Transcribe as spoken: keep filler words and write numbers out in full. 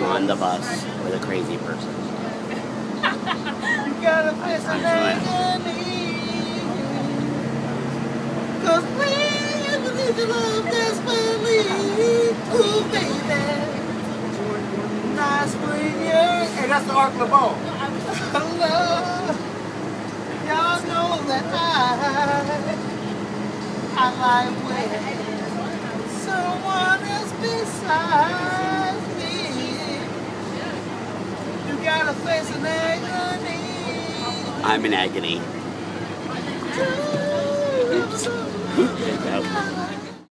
on the bus with a crazy person. You gotta face an agony. Cause we need to love desperately. Ooh, baby. Nice spring year. Hey, that's the Arc LeBeau. Love. Y'all know that I, I like when someone else beside me. You gotta face an agony. I'm in agony. Oops.